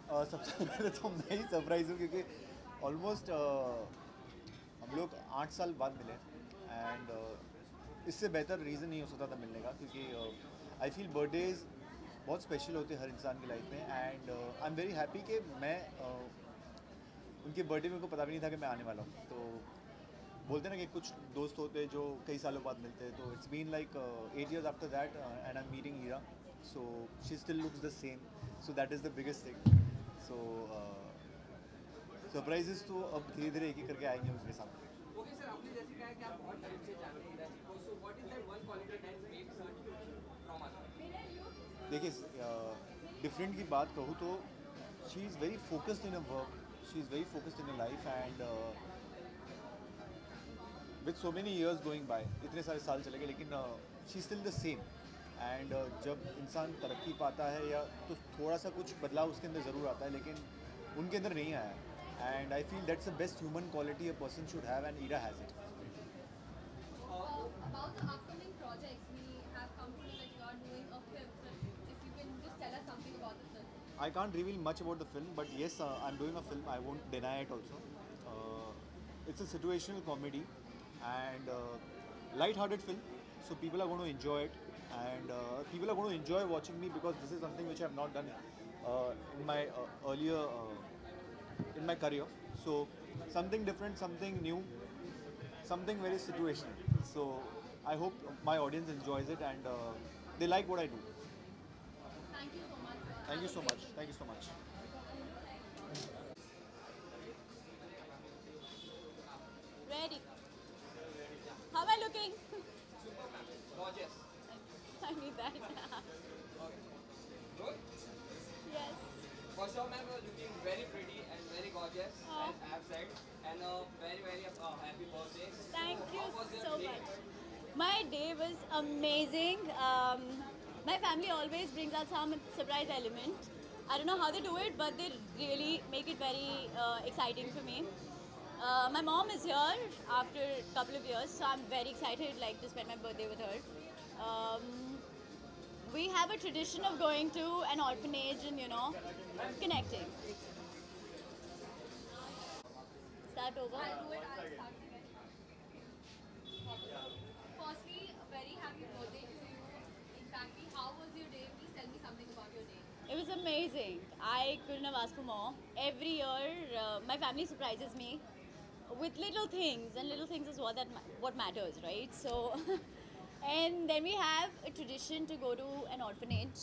सबसे पहले तो मैं ही सरप्राइज हूँ क्योंकि ऑलमोस्ट हम लोग 8 साल बाद मिले एंड इससे बेहतर रीज़न नहीं हो सकता था मिलने का क्योंकि आई फील बर्थडेज बहुत स्पेशल होते हैं हर इंसान की लाइफ में and I am very happy कि मैं उनके बर्थडे में को पता भी नहीं था कि मैं आने वाला हूँ। तो बोलते हैं ना कि कुछ दोस्त होते हैं जो कई सालों बाद मिलते हैं, तो it's been like 8 years after that and I am meeting Heera, so she still looks the same, so that is the biggest thing. So surprises तो अब धीरे धीरे एक एक करके आएंगे उसके सामने। ओके सर, आपने जैसे कहा कि आप बहुत टाइम से जानते हैं हीरा जी को, so what is that one quality that makes her different from other? देखिए डिफरेंट की बात कहूँ तो she is very focused in a work, she is very focused in a life and with so many years going by, इतने सारे साल चले गए लेकिन she still the same. And जब इंसान तरक्की पाता है या तो थोड़ा सा कुछ बदलाव उसके अंदर ज़रूर आता है, लेकिन उनके अंदर नहीं आया। And I feel that's the best human quality a person should have and Ira has it. About the upcoming projects, we have come to know that you are doing a film. So if you can just tell us something about the film. I can't reveal much about the film, but yes, I'm doing a film. I won't deny it also. It's a situational comedy and light-hearted film, so people are going to enjoy it, and people are going to enjoy watching me because this is something which I have not done in my earlier in my career. So something different, something new, something very situational. So I hope my audience enjoys it and they like what I do. Thank you so much. Thank Have you a so great much. day. Thank you so much. Ready. How am I looking? Super ma'am, gorgeous. I need that. Okay. Good. Yes. For sure ma'am, you're looking very pretty and very gorgeous, Oh. as I have said, and very very happy birthday. Thank So, you how was your so day? much. My day was amazing. My family always brings out some surprise element. I don't know how they do it, but they really make it very exciting for me. My mom is here after a couple of years, so I'm very excited like to spend my birthday with her. Um, we have a tradition of going to an orphanage and connecting. Start over. I'll do it. I'll start again. Firstly, a very happy birthday to you. Exactly, how was your day? Please tell me something about your day. It was amazing. I couldn't have asked for more. Every year, my family surprises me with little things, and little things is what matters, right? So, and then we have a tradition to go to an orphanage,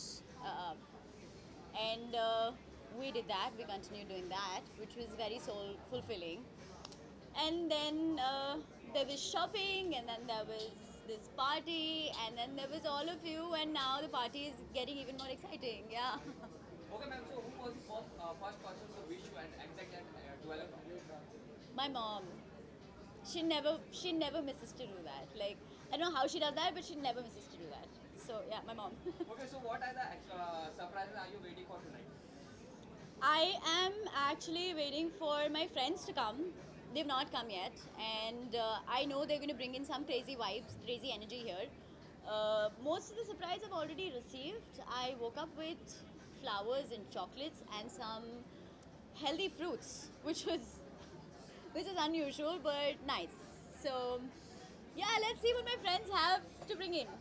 and we did that. We continued doing that, which was very soul fulfilling. And then there was shopping, and then there was this party, and then there was all of you, and now the party is getting even more exciting. Yeah. Okay ma'am, so who was the first person to wish you and exact at 12 o'clock? My mom. She never misses to do that. Like, I don't know how she does that, but she never misses to do that. So yeah, my mom. Okay, so what are the surprises are you waiting for tonight? I am actually waiting for my friends to come. They've not come yet, and I know they're going to bring in some crazy vibes, crazy energy here. Most of the surprise I've already received. I woke up with flowers and chocolates and some healthy fruits, which is unusual but nice. So yeah, let's see what my friends have to bring in.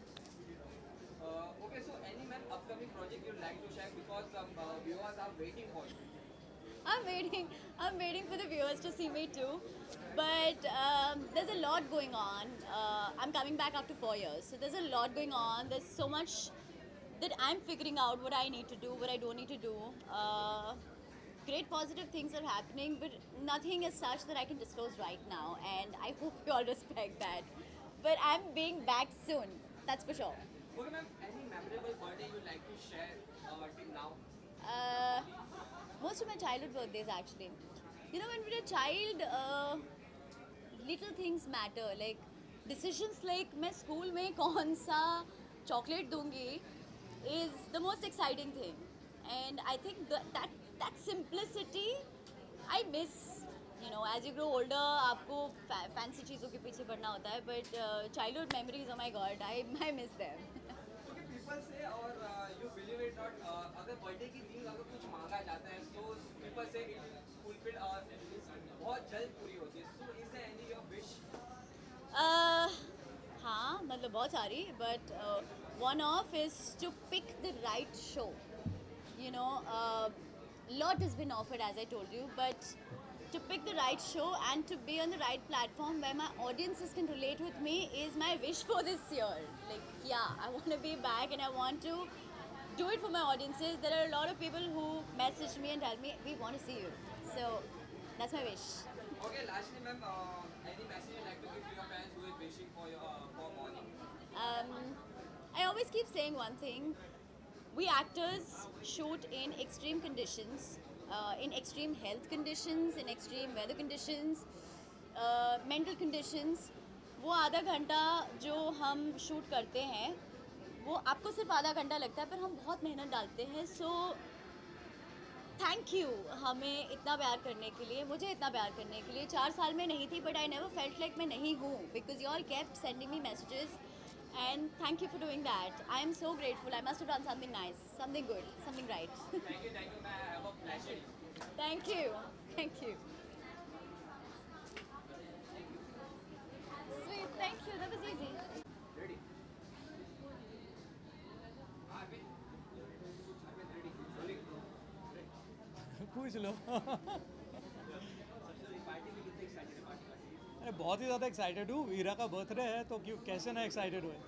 Okay, so any man upcoming project you'd like to share because viewers are waiting for you. I'm waiting for the viewers to see me too. But there's a lot going on. I'm coming back after 4 years, so there's a lot going on. There's so much that I'm figuring out what I need to do, what I don't need to do. Great positive things are happening, but nothing as such that I can disclose right now. And I hope you all respect that. But I'm being back soon. That's for sure. Okay, ma'am, any memorable birthday you'd like to share till now? Uh, Most of my childhood birthdays actually. When we're a child, little things matter. Like decisions like मैं school में कौन सा chocolate दूंगी is the most exciting thing. And I think that simplicity I miss. As you grow older, आपको fancy चीज़ों के पीछे पड़ना होता है. But childhood memories, oh my god, I miss them. Okay, people say or you believe believe it or not, अगर birthday की दिन अगर कुछ मांगा जाता है so people say it fulfill बहुत जल्द पूरी होती है. So is there any your wish? हाँ मतलब बहुत सारी but one of is to pick the right show. You know, lot has been offered as I told you, but to pick the right show and to be on the right platform where my audiences can relate with me is my wish for this year. Like, yeah, I want to be back and I want to do it for my audiences. There are a lot of people who message me and tell me, we want to see you. So, that's my wish. Okay, lastly, ma'am, any message you'd like to give to your fans who is wishing for your for morning? I always keep saying one thing. We actors shoot in extreme conditions, in extreme health conditions, in extreme weather conditions, mental conditions. वो आधा घंटा जो हम shoot करते हैं वो आपको सिर्फ आधा घंटा लगता है पर हम बहुत मेहनत डालते हैं. सो थैंक यू हमें इतना प्यार करने के लिए, मुझे इतना प्यार करने के लिए. 4 साल में नहीं थी but I never felt like मैं नहीं हूँ because you all kept sending me messages. And thank you for doing that. I am so grateful. I must have done something nice, something good, something right. Thank you, ma'am. I have a pleasure. Thank you. Thank you. Sweet. Thank you. That was easy. Ready? Arvind, ready? Rolling. पूछ लो. Party में कितने excited है party का? अरे बहुत ही ज़्यादा excited हूँ. हीरा का बर्थडे है तो क्यों कैसे ना एक्साइटेड हुए.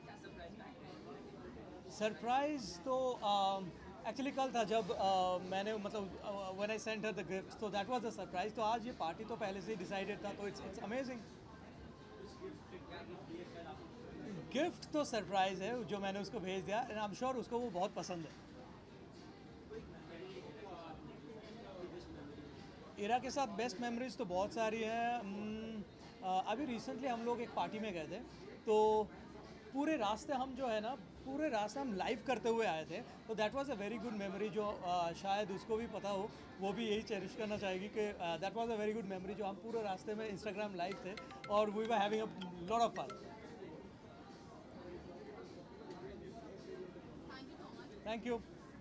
सरप्राइज़ तो एक्चुअली कल था जब मैंने मतलब when I sent her the gift तो दैट वाज अ सरप्राइज़. तो आज ये पार्टी तो पहले से ही डिसाइडेड था तो इट्स अमेजिंग. गिफ्ट तो सरप्राइज़ है जो मैंने उसको भेज दिया एंड आई एम श्योर उसको वो बहुत पसंद है. हीरा के साथ बेस्ट मेमोरीज तो बहुत सारी हैं. अभी रिसेंटली हम लोग एक पार्टी में गए थे तो पूरे रास्ते हम जो है ना पूरे रास्ते हम लाइव करते हुए आए थे. तो that was a very good memory जो शायद उसको भी पता हो, वो भी यही चेरिश करना चाहेगी कि that was a very good memory जो हम पूरे रास्ते में इंस्टाग्राम लाइव थे और we were having a lot of fun. Thank you.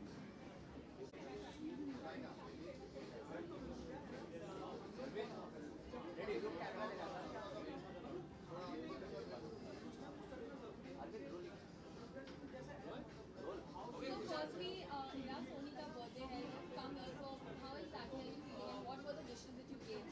So firstly, Ira Soni ka birthday hai. Come here. So how exactly are you feeling and what were the wishes that you gave?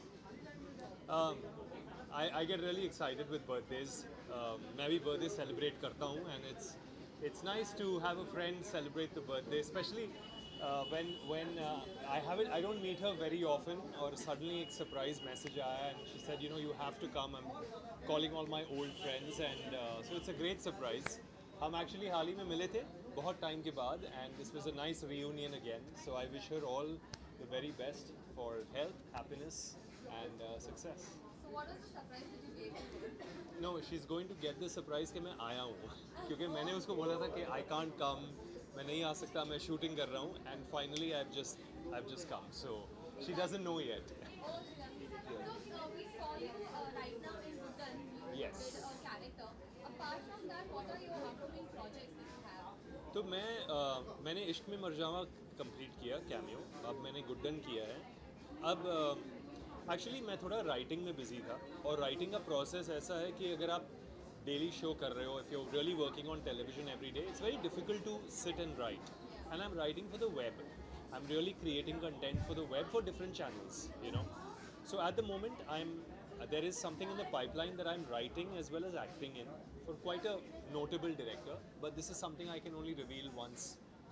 I get really excited with birthdays. मैं भी birthday celebrate करता हूँ and it's nice to have a friend celebrate the birthday, especially when I don't meet her very often or suddenly एक surprise message आया and she said you have to come. I'm calling all my old friends and so it's a great surprise. हम actually हाल ही में मिले थे बहुत time के बाद and this was a nice reunion again. So I wish her all the very best for health, happiness and success. So what was the surprise that you gave her? No, she's going to get the surprise कि मैं आया हूँ क्योंकि मैंने उसको बोला था कि I can't come, मैं नहीं आ सकता, मैं shooting कर रहा हूँ and finally I've just come. So she doesn't know yet. Oh, so we saw you right now in Bhutan. You Yes. did a character. Apart from that, what are your upcoming projects that you have? तो मैंने इश्क में Marjaavaan complete किया cameo. अब मैंने गुड्डन किया है. अब एक्चुअली मैं थोड़ा राइटिंग में बिजी था और राइटिंग का प्रोसेस ऐसा है कि अगर आप डेली शो कर रहे हो, if you really working on television every day, it's very difficult to sit and write. And I am writing for the web. I am really creating content for the web for different channels, So at the moment there is something in the pipeline that I'm writing as well as acting in for quite a notable director, but this is something I can only reveal once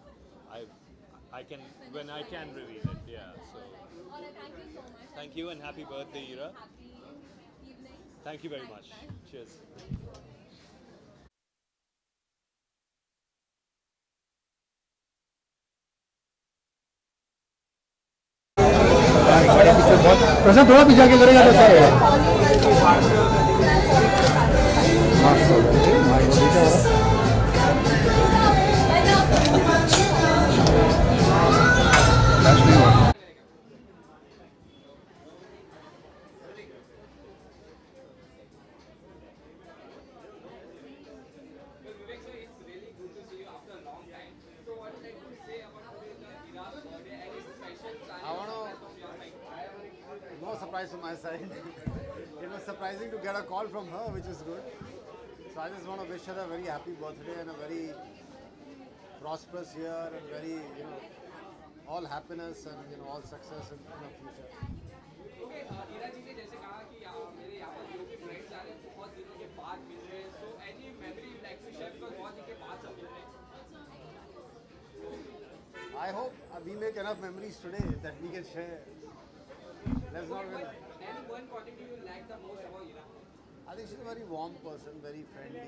when I can reveal it. Yeah. So Alright, thank you so much. thank you and happy birthday, Ira. Happy evening. Thank you very Night, much. night. Cheers. Prashant थोड़ा पीछे आके करेगा तो अच्छा रहेगा. Vivek sir, it's really good to see you after a long time. So what is my side. It was surprising to get a call from her, which is good. So I just want to wish her a very happy birthday and a very prosperous year and very, all happiness and all success in the future. Okay Ira ji ने जैसे कहा कि मेरे यहाँ पर जो भी friends आ रहे हैं बहुत दिनों के बाद मिल रहे हैं so any memory you like to share because बहुत दिन के बाद सब मिल रहे हैं I hope we make enough memories today that we can share. Let's not win. any one quality you like the most about Ira I think she's a very warm person, very friendly,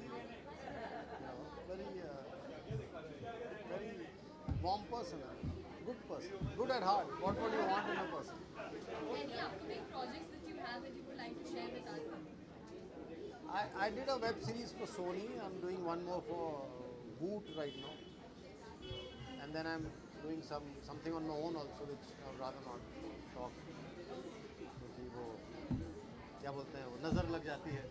very warm person, good person, good at heart. What would you want in a person? Any upcoming projects that you have that you would like to share with us? I did a web series for Sony. I'm doing one more for Woot right now, and then I'm doing something on my own also, which I would rather not talk. क्योंकि वो क्या बोलते हैं वो नज़र लग जाती है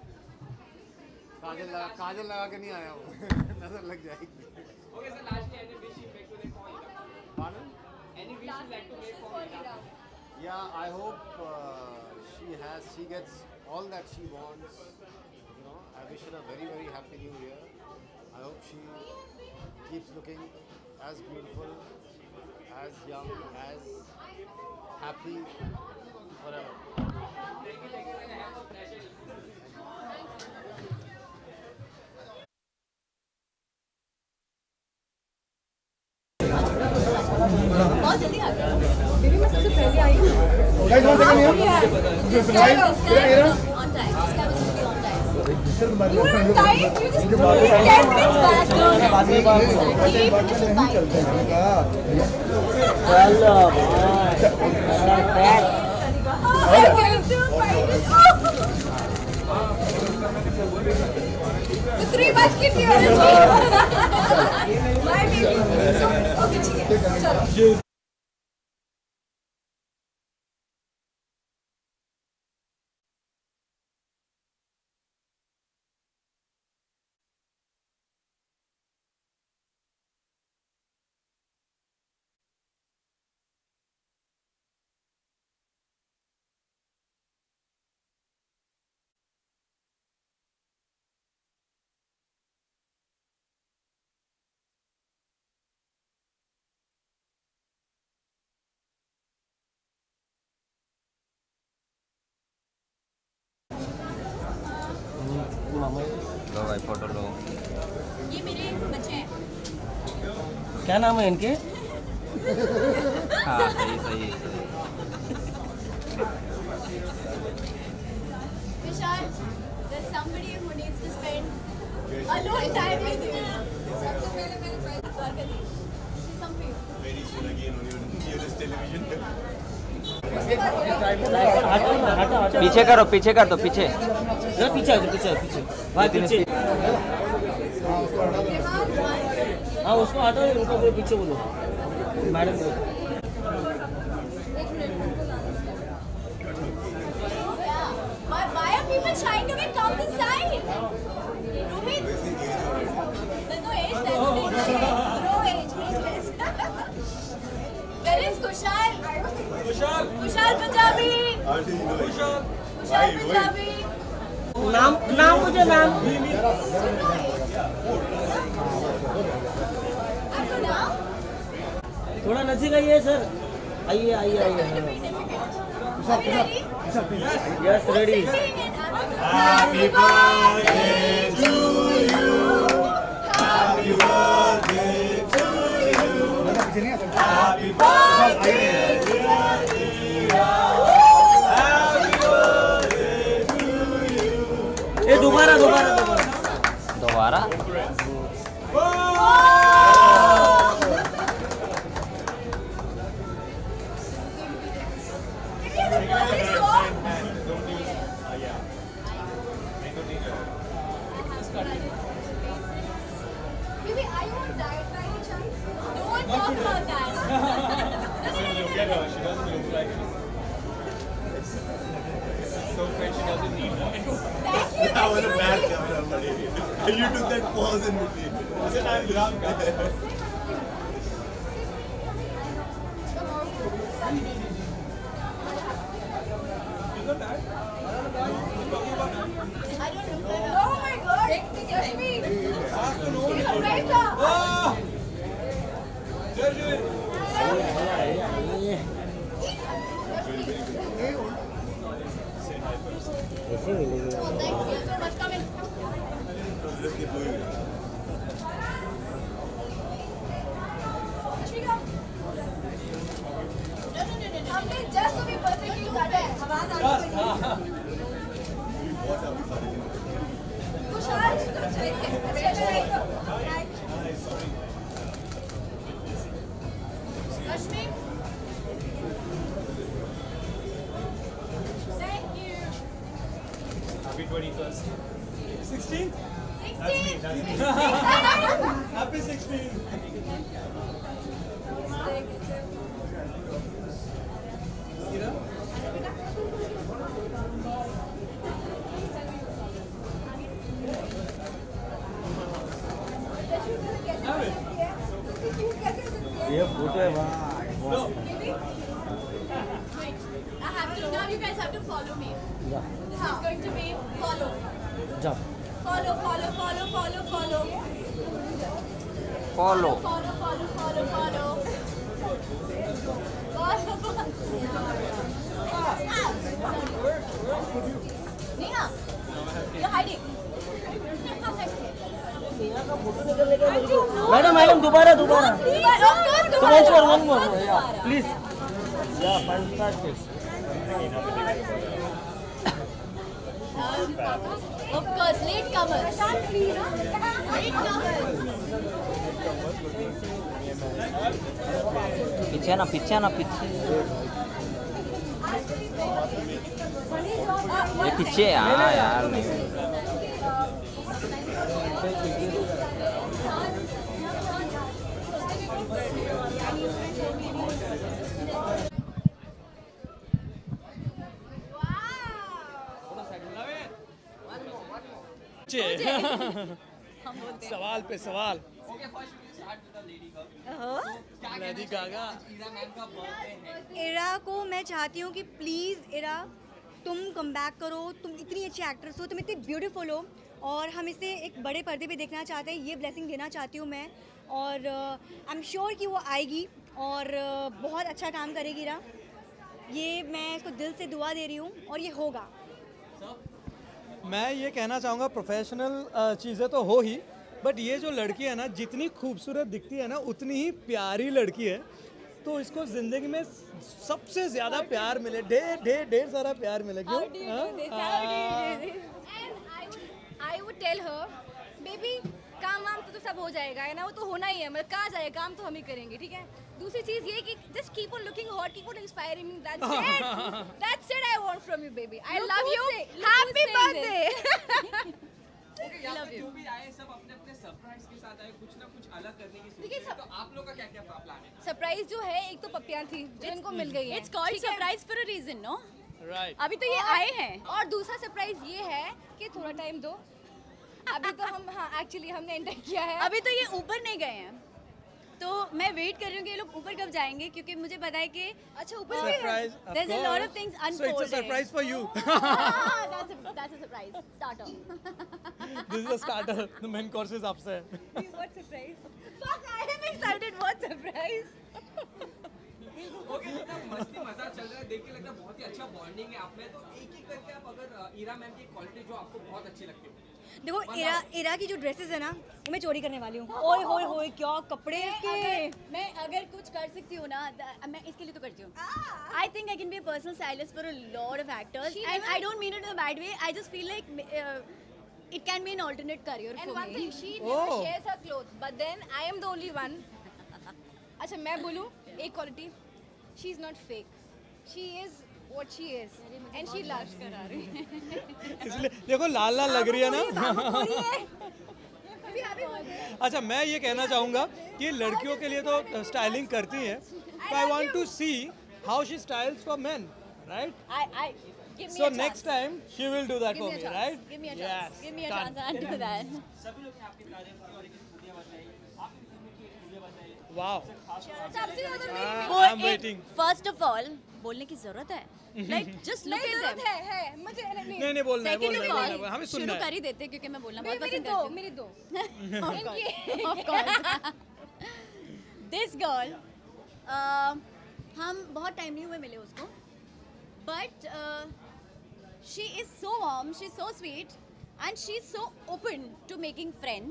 काजल लगा के नहीं आया वो नज़र लग जाएगी okay so lastly any wish you make to make for Ira Pardon? any wish you like to make for Ira Yeah, I hope she gets all that she wants. I wish her a very, very happy new year. I hope she keeps looking as beautiful, as young, as happy forever. thank you and I have a pleasure बहुत जल्दी आ गया दीदी मैं सबसे पहले आई हूँ Guys, one second here. This guy was on time. This guy was really on time. You were on time. You just 10 minutes back. He finishes by. The 3 bus keep you on the Bye baby. Okay, ठीक है. चलो. लो भाई photo लो ये मेरे बच्चे हैं क्या नाम है इनके हाँ सही सही Vishal, there's somebody who needs to spend alone time with you. सबसे पहले मेरे भाई Dwarkadhish. She's some for you. Very soon again on this television. पीछे करो पीछे कर दो पीछे जरा पीछे भाई पीछे हाँ उसको हटाओ उनको बोलो पीछे बोलो मैडम को Why are people trying to get come this side? Rohit, there's no age there. No age, ageless. Where is Kushal? Kushal Punjabi. Kushal Punjabi. नाम मुझे नाम आपको नाम? थोड़ा नजदीक आइए सर आइए Are we ready? Yes ready Happy birthday to you. Happy birthday to you. Happy birthday dear Ira. Happy birthday to you. ये दोबारा Baby, are you on diet by any chance? Don't talk about that. She doesn't look like it. So fresh, she doesn't need one. Thank you. That was a bad camera, buddy. You took that pause in between. Listen, I'm Ram. Oh my God! Rashmi! ऐसे मिलेगी Thank you so much. Come in. Rashmika. No. हमने just to be perfectly काटा है. आवाज आ रही है. Kushal. Rashmi. Thank you. Happy 21st. 16th? 16. Happy 16th. ये photo है वाह I have to. Now you guys have to follow me. जा This is going to be follow. जा Follow. Follow. Follow. Neha, you're hiding. Madam दोबारा Of course, one more please या fantastic Of course, late comers. Late comers. पीछे ना ये पीछे हाँ यार नहीं सवाल पे सवाल लेडी गागा इरा को मैं चाहती हूँ कि प्लीज़ इरा तुम कम बैक करो, तुम इतनी अच्छी एक्ट्रेस हो, तुम इतनी ब्यूटीफुल हो और हम इसे एक बड़े पर्दे पे देखना चाहते हैं, ये ब्लेसिंग देना चाहती हूँ मैं और आई एम श्योर कि वो आएगी और बहुत अच्छा काम करेगी इरा, ये मैं इसको दिल से दुआ दे रही हूँ और ये होगा। मैं ये कहना चाहूँगा प्रोफेशनल चीज़ें तो हो ही, बट ये जो लड़की है ना जितनी खूबसूरत दिखती है ना उतनी ही प्यारी लड़की है, तो इसको ज़िंदगी में सबसे ज़्यादा प्यार मिले, ढेर सारा प्यार मिले। क्यों? I would tell her, baby, काम वाम तो सब हो जाएगा है ना, वो तो होना ही है, मतलब कहाँ जाएगा, काम तो हम ही करेंगे, ठीक है। दूसरी चीज़ ये कि just keep on looking hot, keep on inspiring me. That's it I want from you, baby. I love you. Happy birthday. Love you. जो भी आए सब अपने अपने सरप्राइज के साथ आए, कुछ ना कुछ अलग करने की सोच रहे हैं, तो आप लोग का क्या क्या प्लान है? सरप्राइज जो है, एक तो पप्पियाँ थी जो इनको मिल गई है। It's called surprise for a reason, no? Right. अभी तो ये आए हैं और दूसरा सरप्राइज ये है कि थोड़ा टाइम दो, अभी तो हम एक्चुअली हमने एंटर किया है, अभी तो ये ऊपर नहीं गए हैं, तो मैं वेट कर रही हूँ कि ये लोग ऊपर कब जाएंगे, क्योंकि मुझे पता है कि अच्छा ऊपर Surprise, of there's a lot of course. things So it's a unfolding. surprise for you. that's a surprise starter. This is a starter. The main course is आपसे। What surprise? Fuck, I am excited. What surprise? Okay, इतना मस्ती मजा चल रहा है, देख के लगता है बहुत ही अच्छा बॉन्डिंग है आप में, तो एक एक करके आप अगर इरा मैम की क्वालिटी जो आपको बहुत अच्छी लगती है। देखो इरा की जो ड्रेसेस है ना वो मैं चोरी करने वाली हूँ। ओए होए होए क्या कपड़े इसके। मैं अगर कुछ कर सकती हूँ ना, मैं इसके लिए तो करती हूँ। I think I can be a personal stylist for a lot of actors, and I don't mean it in a bad way. I just feel like it can be an alternate career And for one me. thing, she never shares her clothes, but then I am the only one. अच्छा मैं बोलूँ एक quality, she is not fake. She is what she is, and she loves करा रही है। इसलिए देखो लाल लाल लग रही है ना। अच्छा मैं ये कहना चाहूँगा कि लड़कियों के लिए तो स्टाइलिंग करती हैं, तो I want to see how she styles for men, right? Give me So a next chance. time she will do that Give for me a me, chance. right? Give me a Yes, chance. Give me a done. chance. I'll do that. सभी लोग ने आपकी तारीफ की और एक खुदियाँ बताई, आपकी फिल्म की एक खुदियाँ बताई, वाओ सबसे ज्यादा I'm waiting. First of all बोलने की जरूरत है, like just look at them. है मुझे नहीं बोलना है, बोलना है, हमें सुनना शुरू है। कर ही देते हैं, क्योंकि मैं बोलना बहुत मेरी पसंद दो करती मेरी दो हूँ। Of course. This girl, हम बहुत टाइम नहीं हुए मिले उसको, but she is so warm, she's so sweet, and she's so open to making friends.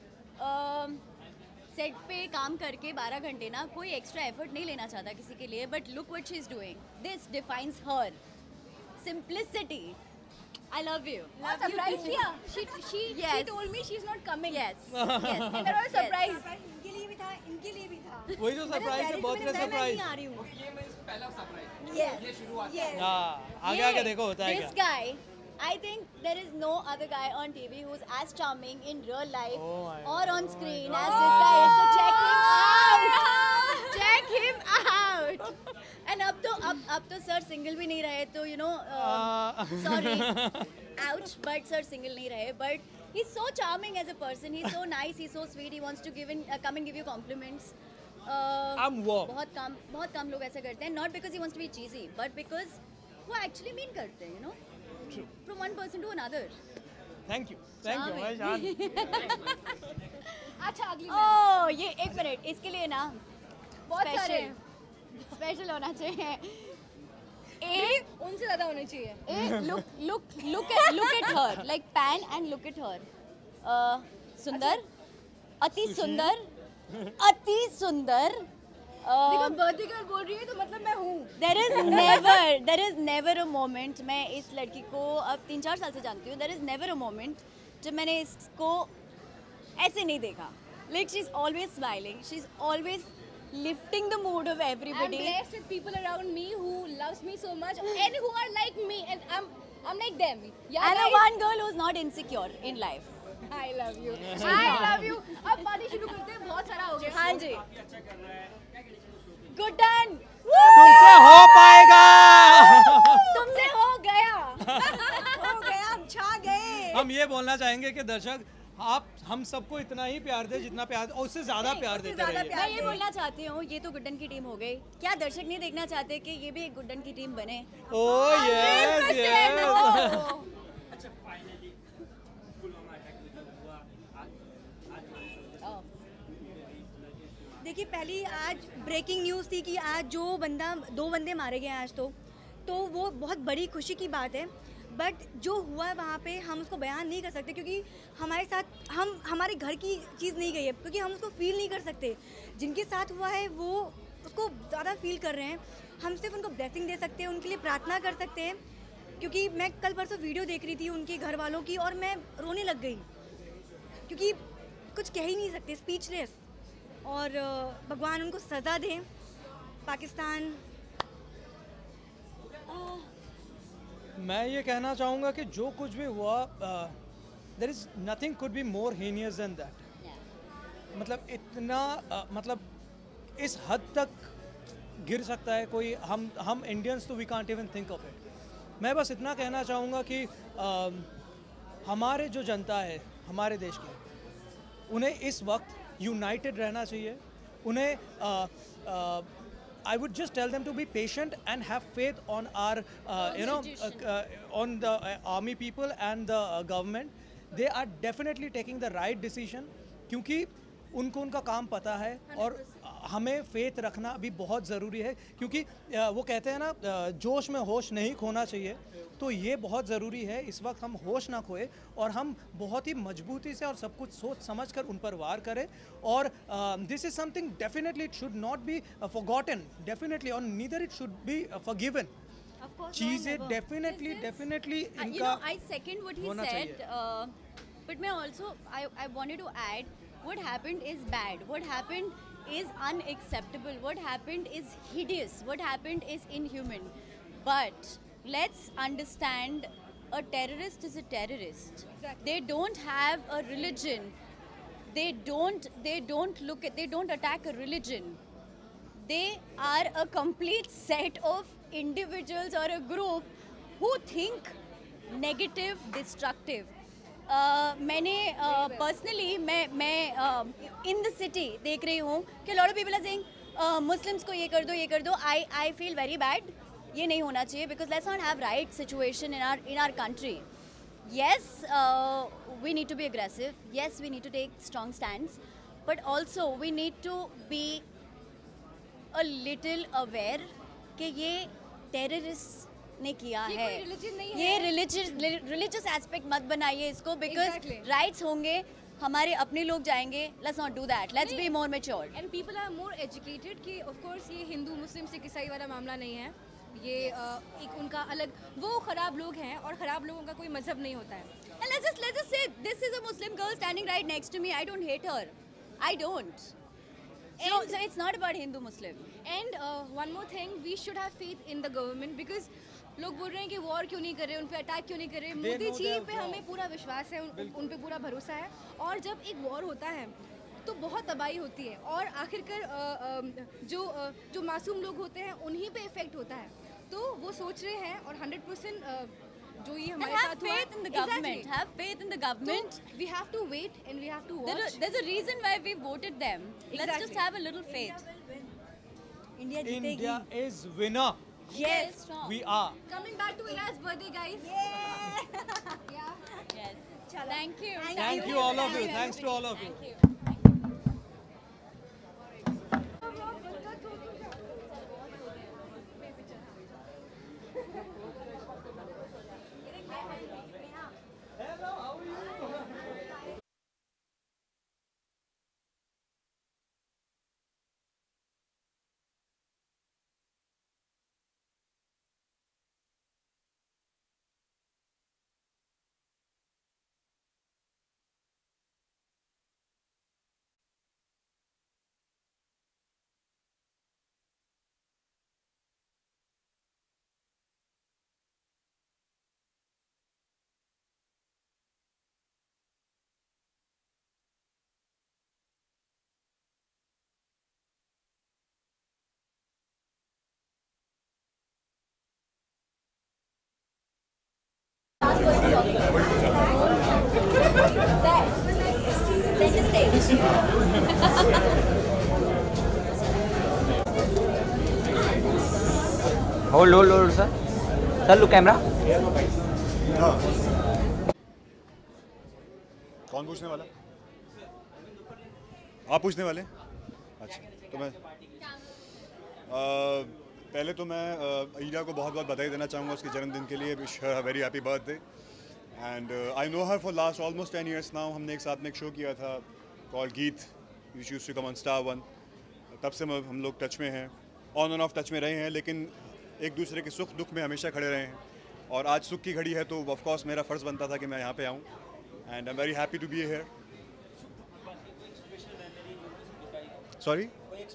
Set पे काम करके 12 घंटे ना कोई एक्स्ट्रा एफर्ट नहीं लेना चाहता किसी के लिए, but look what she is doing, this defines her simplicity. I love you. Surprise किया she told me she's not coming Yes. and I was surprised इनके लिए भी था, इनके लिए भी था। वही जो सरप्राइज है, बर्थडे सरप्राइज। नहीं आ रही हूँ। ये means पहला सरप्राइज, Yes. ये शुरुआत। हाँ, आगे देखो होता है This क्या। guy, I think there is no other guy on TV who's as charming in real life or on screen as this guy is. So check him out. Check him out. And अब तो sir single भी नहीं रहे, तो you know, sorry, ouch, but sir single नहीं रहे, but he's so charming as a person. He's so nice, he's so sweet. He wants to come and give you compliments. I'm warm. बहुत कम लोग ऐसा करते हैं, not because he wants to be cheesy, but because वो actually mean करते हैं, you know. True. From one person to another. Thank you भाई जान। अच्छा अगली Oh, ये एक मिनट, इसके लिए ना बहुत सारे हैं। स्पेशल होना चाहिए। उनसे ज्यादा होने चाहिए। Look at her, like pan and look at her. सुंदर, अति सुंदर, अति सुंदर। देखो बर्थडे गर्ल बोल रही है तो मतलब मैं हूँ। There is never a moment, मैं इस लड़की को अब 3-4 साल से जानती हूँ, there is never a moment जब मैंने इसको ऐसे नहीं देखा। Like she's always smiling, she's always lifting the mood of I'm everybody. blessed with people around me who loves me so much and who are like me and I'm like them. Yeah, And guys? one girl who's not insecure in life. I love you. I love you. अब party शुरू करते हैं, बहुत सारा हो गया। हाँ जी। Good done. तुमसे हो पाएगा। तुमसे हो गया। हो गया, हम छा गए। हम ये बोलना चाहेंगे कि दर्शक आप हम सबको इतना ही प्यार दे जितना प्यार, और उससे ज्यादा प्यार देते रहिए। मैं ये बोलना चाहती हूँ, ये तो गुड्डन की टीम हो गई, क्या दर्शक नहीं देखना चाहते कि ये भी एक गुड्डन की टीम बने? Oh yes yes. देखिए पहली आज ब्रेकिंग न्यूज़ थी कि आज दो बंदे मारे गए हैं आज, तो वो बहुत बड़ी खुशी की बात है, बट जो हुआ है वहाँ पे हम उसको बयान नहीं कर सकते, क्योंकि हमारे साथ हमारे घर की चीज़ नहीं गई है, क्योंकि हम उसको फील नहीं कर सकते। जिनके साथ हुआ है वो उसको ज़्यादा फील कर रहे हैं। हम सिर्फ उनको ब्लेसिंग दे सकते हैं, उनके लिए प्रार्थना कर सकते हैं, क्योंकि मैं कल परसों वीडियो देख रही थी उनके घर वालों की और मैं रोने लग गई, क्योंकि कुछ कह ही नहीं सकते, स्पीचलेस। और भगवान उनको सज़ा दें। पाकिस्तान, मैं ये कहना चाहूँगा कि जो कुछ भी हुआ, there is nothing could be more heinous than that. मतलब इतना मतलब इस हद तक गिर सकता है कोई, हम इंडियंस तो we can't even think of it. मैं बस इतना कहना चाहूँगा कि हमारे जो जनता है हमारे देश की, उन्हें इस वक्त यूनाइटेड रहना चाहिए। उन्हें I would just tell them to be patient and have faith on our, on the army people and the government. They are definitely taking the right decision, क्योंकि उनको उनका काम पता है और हमें फेथ रखना भी बहुत ज़रूरी है, क्योंकि वो कहते हैं ना जोश में होश नहीं खोना चाहिए, तो ये बहुत ज़रूरी है। इस वक्त हम होश ना खोए और हम बहुत ही मजबूती से और सब कुछ सोच समझ कर उन पर वार करें। और this is something definitely it should not be forgotten, definitely, और neither it should be forgiven. चीज़ें डेफिनेटली इनका I second what he said, but मैं also I wanted to add, what happened is bad, what happened is unacceptable, what happened is hideous, what happened is inhuman, but let's understand, a terrorist is a terrorist. Exactly. They don't have a religion, they don't attack a religion, they are a complete set of individuals or a group who think negative, destructive. मैंने personally मैं in the city देख रही हूँ कि lot of people are saying Muslims को ये कर दो आई फील वेरी बैड. ये नहीं होना चाहिए because let's not have right situation in our country. Yes, we need to be aggressive. Yes, we need to take strong stands. But also we need to be a little aware कि ये terrorists ने किया है. ये religious aspect मत बनाइए इसको because rights होंगे, हमारे अपने लोग जाएंगे. Let's not do that. Let's be more mature. And people are more educated कि of course ये हिंदू मुस्लिम सिख ईसाई वाला मामला नहीं है. ये एक उनका अलग, वो ख़राब लोग हैं और ख़राब लोगों का कोई मजहब नहीं होता है. And let's just say this is a Muslim girl standing right next to me. I don't hate her. I don't. So it's not about Hindu Muslim. And one more thing, we should have faith in the government because लोग बोल रहे हैं कि war क्यों नहीं कर रहे, उन पे अटैक क्यों नहीं कर रहे. मोदी जी पे हमें पूरा विश्वास है, उन पे पूरा भरोसा है. और जब एक वॉर होता है तो बहुत तबाही होती है और आखिरकार जो मासूम लोग होते हैं उन्हीं पे इफेक्ट होता है. तो वो सोच रहे हैं और 100% जो ये हमारे साथ हुआ. Have faith in the government. Have faith in the government. So, we have to wait and we have to watch. There's a reason why we voted them. Let's just have a little faith. India is winner. Yes. We are. Coming back to Ira's birthday, guys. Yeah. Yes. Thank you. Thank you all of you. Thanks to all of you. Thank you. Hold, sir. Sir, look camera. कौन पूछने वाला? आप पूछने वाले? अच्छा, तो मैं पहले तो मैं ईरा को बहुत बहुत बधाई देना चाहूँगा उसके जन्मदिन के लिए. Wish her very happy birthday. And I know her for last almost 10 years now. हमने एक साथ में एक शो किया था call Geet, which used to come on star 1. तब से हम लोग टच में हैं, ऑन एंड ऑफ टच में रहे हैं, लेकिन एक दूसरे के सुख दुख में हमेशा खड़े रहे हैं. और आज सुख की घड़ी है तो ऑफ कोर्स मेरा फ़र्ज़ बनता था कि मैं यहाँ पे आऊँ. And I am very happy to be here. Sorry?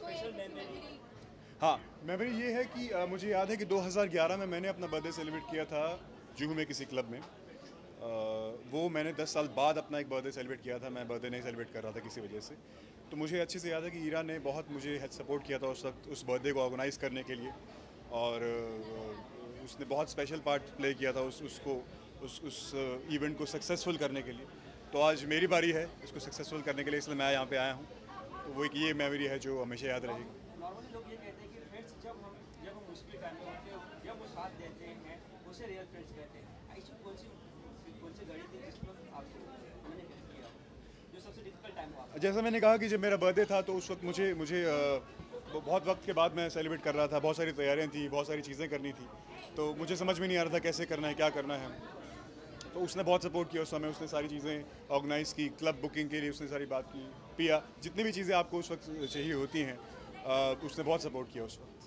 हाँ, मेमोरी ये है कि मुझे याद है कि 2011 में मैंने अपना बर्थडे सेलिब्रेट किया था जुहू में किसी क्लब में. वो मैंने 10 साल बाद अपना एक बर्थडे सेलिब्रेट किया था. मैं बर्थडे नहीं सेलिब्रेट कर रहा था किसी वजह से. तो मुझे अच्छे से याद है कि ईरा ने बहुत मुझे सपोर्ट किया था उस वक्त उस बर्थडे को ऑर्गेनाइज़ करने के लिए. और उसने बहुत स्पेशल पार्ट प्ले किया था उस इवेंट को सक्सेसफुल करने के लिए. तो आज मेरी बारी है इसको सक्सेसफुल करने के लिए, इसलिए मैं यहाँ पे आया हूँ. तो वो एक ये मेमोरी है जो हमेशा याद रहेगी. नॉर्मली लोग ये कहते हैं कि फ्रेंड्स जब हम मुश्किल टाइम में होते हैं, जब वो साथ देते हैं, उसे रियल फ्रेंड्स कहते हैं. ऐसी कौन सी घड़ी थी जिस वक्त आपको उन्होंने हेल्प किया, जो सबसे डिफिकल्ट टाइम हुआ? जैसा मैंने कहा कि जब मेरा बर्थडे था तो उस वक्त मुझे बहुत वक्त के बाद मैं सेलिब्रेट कर रहा था. बहुत सारी तैयारियां थी, बहुत सारी चीज़ें करनी थी, तो मुझे समझ में नहीं आ रहा था कैसे करना है, क्या करना है. तो उसने बहुत सपोर्ट किया उस समय. उसने सारी चीज़ें ऑर्गेनाइज़ की, क्लब बुकिंग के लिए उसने सारी बात की. पिया, जितनी भी चीज़ें आपको उस वक्त चाहिए होती हैं, उसने बहुत सपोर्ट किया उस वक्त.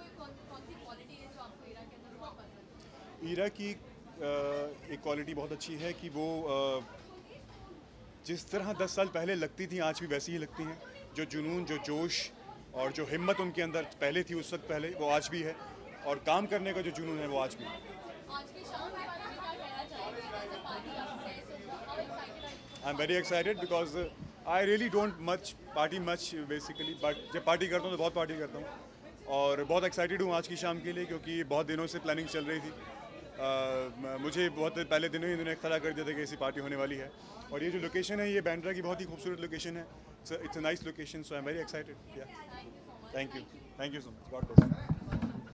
ईरा की एक क्वालिटी बहुत अच्छी है कि वो जिस तरह 10 साल पहले लगती थी आज भी वैसी ही लगती हैं. जो जुनून, जो जोश और जो हिम्मत उनके अंदर पहले थी उस वक्त पहले, वो आज भी है. और काम करने का जो जुनून है वो आज भी है. I am very excited because I really don't party much basically, but जब पार्टी करता हूँ तो बहुत पार्टी करता हूँ. और बहुत एक्साइटेड हूँ आज की शाम के लिए क्योंकि बहुत दिनों से प्लानिंग चल रही थी. मुझे बहुत पहले दिनों ही इन्होंने इख्तला कर दिया था कि ऐसी पार्टी होने वाली है, और ये जो लोकेशन है ये बैंड्रा की बहुत ही खूबसूरत लोकेशन है. It's a nice location, so I am very excited. Thank you so much. God bless.